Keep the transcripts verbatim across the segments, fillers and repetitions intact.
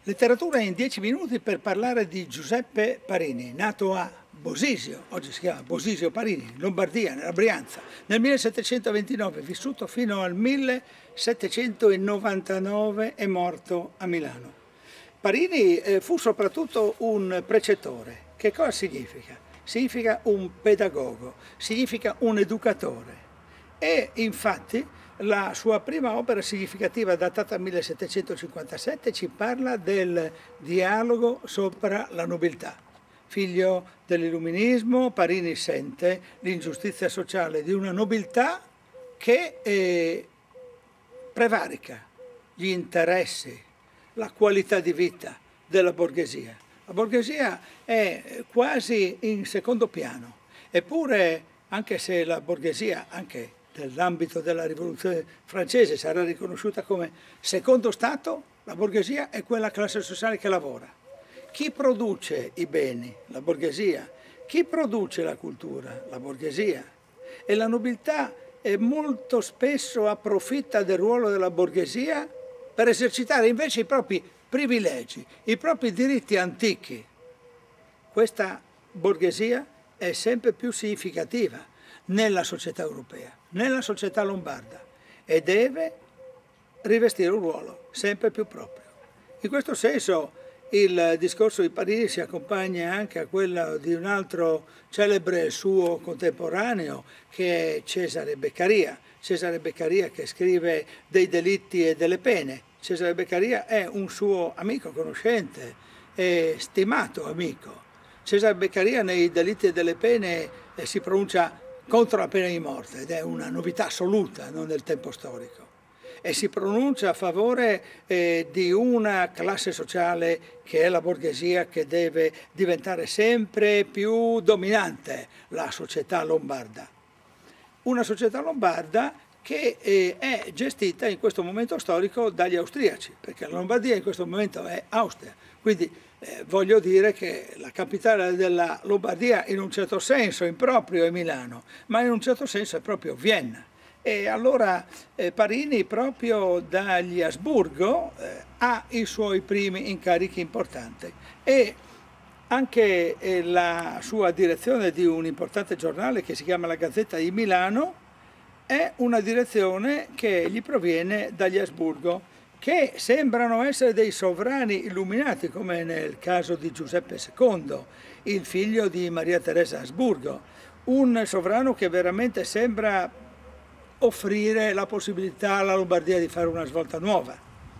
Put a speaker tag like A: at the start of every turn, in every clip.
A: Letteratura in dieci minuti per parlare di Giuseppe Parini, nato a Bosisio, oggi si chiama Bosisio Parini, Lombardia, nella Brianza, nel millesettecentoventinove, vissuto fino al millesettecentonovantanove e morto a Milano. Parini eh, fu soprattutto un precettore. Che cosa significa? Significa un pedagogo, significa un educatore e infatti la sua prima opera significativa, datata al millesettecentocinquantasette, ci parla del dialogo sopra la nobiltà. Figlio dell'illuminismo, Parini sente l'ingiustizia sociale di una nobiltà che eh, prevarica gli interessi, la qualità di vita della borghesia. La borghesia è quasi in secondo piano, eppure anche se la borghesia, anche nell'ambito della rivoluzione francese, sarà riconosciuta come secondo stato, la borghesia è quella classe sociale che lavora. Chi produce i beni? La borghesia. Chi produce la cultura? La borghesia. E la nobiltà è molto spesso approfitta del ruolo della borghesia per esercitare invece i propri privilegi, i propri diritti antichi. Questa borghesia è sempre più significativa nella società europea, nella società lombarda, e deve rivestire un ruolo sempre più proprio. In questo senso il discorso di Parini si accompagna anche a quello di un altro celebre suo contemporaneo, che è Cesare Beccaria. Cesare Beccaria, che scrive dei delitti e delle pene. Cesare Beccaria è un suo amico, conoscente e stimato amico. Cesare Beccaria nei delitti e delle pene eh, si pronuncia contro la pena di morte, ed è una novità assoluta, non del tempo storico, e si pronuncia a favore eh, di una classe sociale che è la borghesia, che deve diventare sempre più dominante, la società lombarda. Una società lombarda che eh, è gestita in questo momento storico dagli austriaci, perché la Lombardia in questo momento è Austria, quindi eh, voglio dire che la capitale della Lombardia in un certo senso improprio è Milano, ma in un certo senso è proprio Vienna. E allora eh, Parini proprio dagli Asburgo eh, ha i suoi primi incarichi importanti e anche eh, la sua direzione di un importante giornale che si chiama La Gazzetta di Milano è una direzione che gli proviene dagli Asburgo, che sembrano essere dei sovrani illuminati, come nel caso di Giuseppe secondo, il figlio di Maria Teresa Asburgo, un sovrano che veramente sembra offrire la possibilità alla Lombardia di fare una svolta nuova.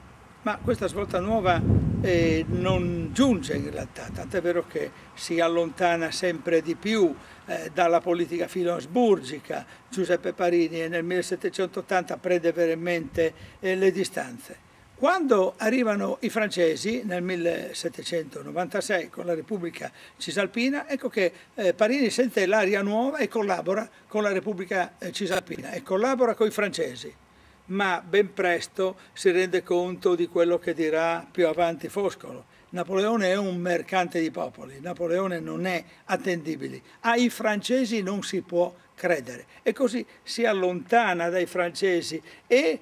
A: Ma questa svolta nuova eh, non giunge in realtà, tant'è vero che si allontana sempre di più eh, dalla politica filo-asburgica Giuseppe Parini, e nel millesettecentottanta prende veramente eh, le distanze. Quando arrivano i francesi nel millesettecentonovantasei con la Repubblica Cisalpina, ecco che eh, Parini sente l'aria nuova e collabora con la Repubblica eh, Cisalpina e collabora con i francesi. Ma ben presto si rende conto di quello che dirà più avanti Foscolo. Napoleone è un mercante di popoli, Napoleone non è attendibile, ai francesi non si può credere, e così si allontana dai francesi e,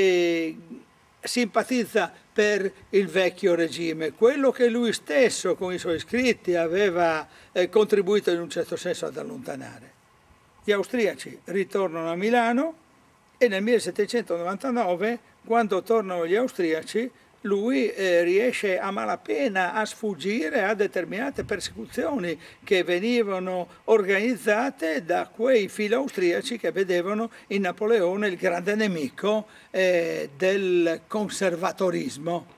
A: e simpatizza per il vecchio regime, quello che lui stesso con i suoi scritti aveva eh, contribuito in un certo senso ad allontanare. Gli austriaci ritornano a Milano e nel millesettecentonovantanove, quando tornano gli austriaci, lui eh, riesce a malapena a sfuggire a determinate persecuzioni che venivano organizzate da quei filo-austriaci che vedevano in Napoleone il grande nemico eh, del conservatorismo.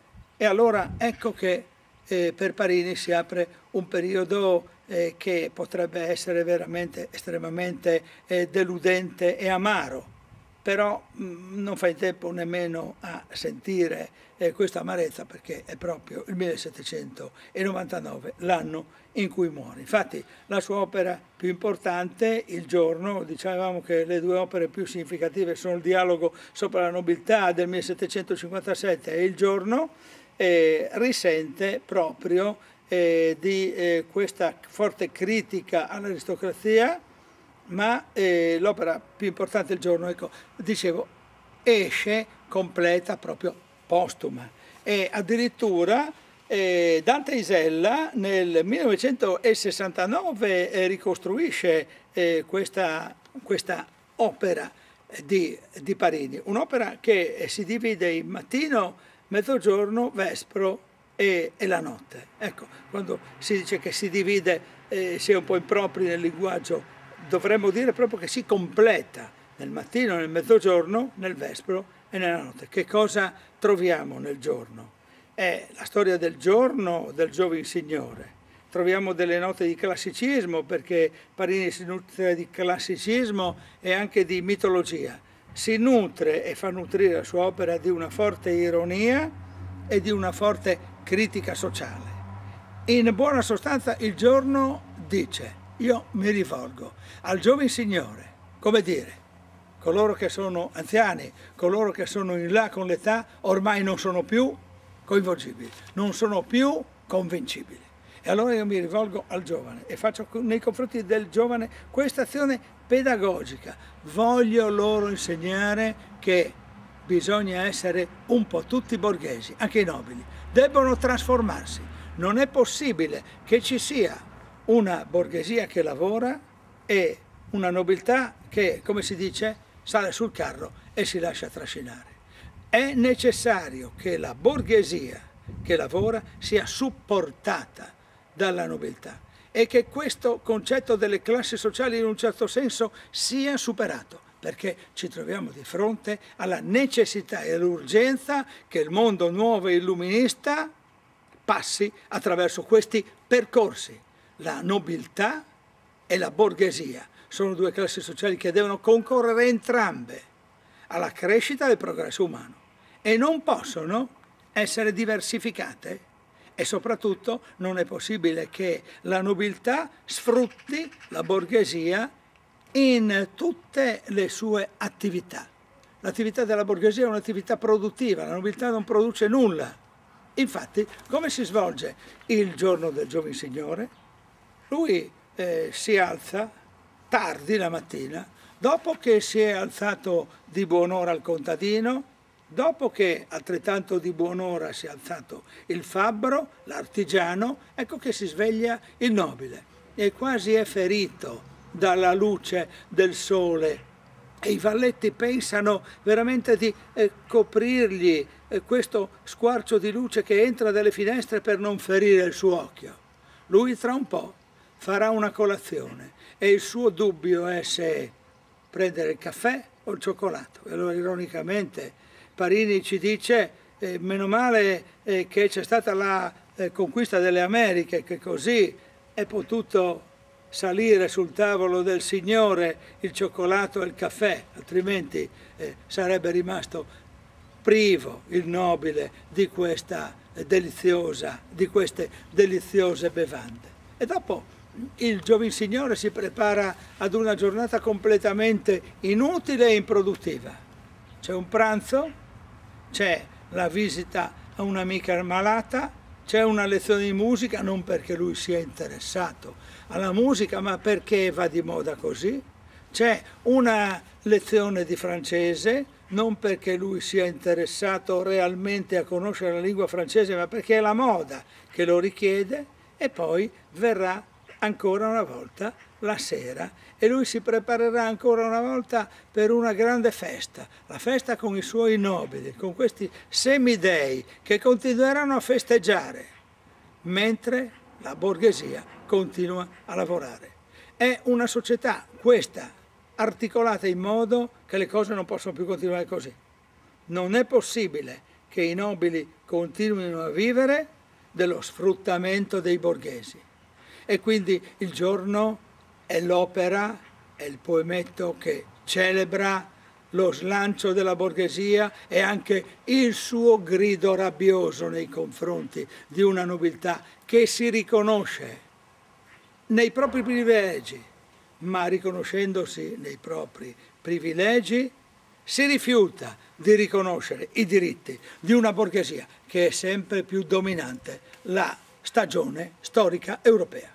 A: E allora ecco che eh, per Parini si apre un periodo eh, che potrebbe essere veramente estremamente eh, deludente e amaro. Però mh, non fa in tempo nemmeno a sentire eh, questa amarezza, perché è proprio il millesettecentonovantanove l'anno in cui muore. Infatti la sua opera più importante, Il giorno, dicevamo che le due opere più significative sono Il dialogo sopra la nobiltà del millesettecentocinquantasette e Il giorno, eh, risente proprio eh, di eh, questa forte critica all'aristocrazia, ma eh, l'opera più importante del giorno, ecco, dicevo, esce completa proprio postuma, E addirittura eh, Dante Isella nel millenovecentosessantanove eh, ricostruisce eh, questa, questa opera di, di Parini, un'opera che si divide in mattino, mezzogiorno, vespro e, e la notte. Ecco, quando si dice che si divide, eh, si è un po' impropri nel linguaggio, dovremmo dire proprio che si completa nel mattino, nel mezzogiorno, nel vespro e nella notte. Che cosa troviamo nel giorno? È la storia del giorno del Giovin Signore. Troviamo delle note di classicismo, perché Parini si nutre di classicismo e anche di mitologia. Si nutre e fa nutrire la sua opera di una forte ironia e di una forte critica sociale. In buona sostanza il giorno dice: io mi rivolgo al Giovin Signore, come dire, coloro che sono anziani, coloro che sono in là con l'età, ormai non sono più coinvolgibili, non sono più convincibili. E allora io mi rivolgo al giovane e faccio nei confronti del giovane questa azione pedagogica. Voglio loro insegnare che bisogna essere un po' tutti borghesi, anche i nobili, debbono trasformarsi. Non è possibile che ci sia una borghesia che lavora e una nobiltà che, come si dice, sale sul carro e si lascia trascinare. È necessario che la borghesia che lavora sia supportata dalla nobiltà e che questo concetto delle classi sociali in un certo senso sia superato, perché ci troviamo di fronte alla necessità e all'urgenza che il mondo nuovo e illuminista passi attraverso questi percorsi. La nobiltà e la borghesia sono due classi sociali che devono concorrere entrambe alla crescita del progresso umano e non possono essere diversificate. E soprattutto non è possibile che la nobiltà sfrutti la borghesia in tutte le sue attività. L'attività della borghesia è un'attività produttiva, la nobiltà non produce nulla. Infatti, come si svolge il giorno del Giovin Signore? Lui eh, si alza tardi la mattina, dopo che si è alzato di buon'ora al contadino, dopo che altrettanto di buon'ora si è alzato il fabbro, l'artigiano, ecco che si sveglia il nobile e quasi è ferito dalla luce del sole e i valletti pensano veramente di eh, coprirgli eh, questo squarcio di luce che entra dalle finestre per non ferire il suo occhio. Lui tra un po' farà una colazione e il suo dubbio è se prendere il caffè o il cioccolato. E allora ironicamente Parini ci dice, eh, meno male eh, che c'è stata la eh, conquista delle Americhe, che così è potuto salire sul tavolo del Signore il cioccolato e il caffè, altrimenti eh, sarebbe rimasto privo il nobile di, questa, eh, deliziosa, di queste deliziose bevande. E dopo il Giovin Signore si prepara ad una giornata completamente inutile e improduttiva. C'è un pranzo, c'è la visita a un'amica malata, c'è una lezione di musica, non perché lui sia interessato alla musica, ma perché va di moda così. C'è una lezione di francese, non perché lui sia interessato realmente a conoscere la lingua francese, ma perché è la moda che lo richiede, e poi verrà ancora una volta la sera e lui si preparerà ancora una volta per una grande festa, la festa con i suoi nobili, con questi semidei che continueranno a festeggiare, mentre la borghesia continua a lavorare. È una società, questa, articolata in modo che le cose non possono più continuare così. Non è possibile che i nobili continuino a vivere dello sfruttamento dei borghesi. E quindi il giorno è l'opera, è il poemetto che celebra lo slancio della borghesia e anche il suo grido rabbioso nei confronti di una nobiltà che si riconosce nei propri privilegi, ma riconoscendosi nei propri privilegi si rifiuta di riconoscere i diritti di una borghesia che è sempre più dominante, la stagione storica europea.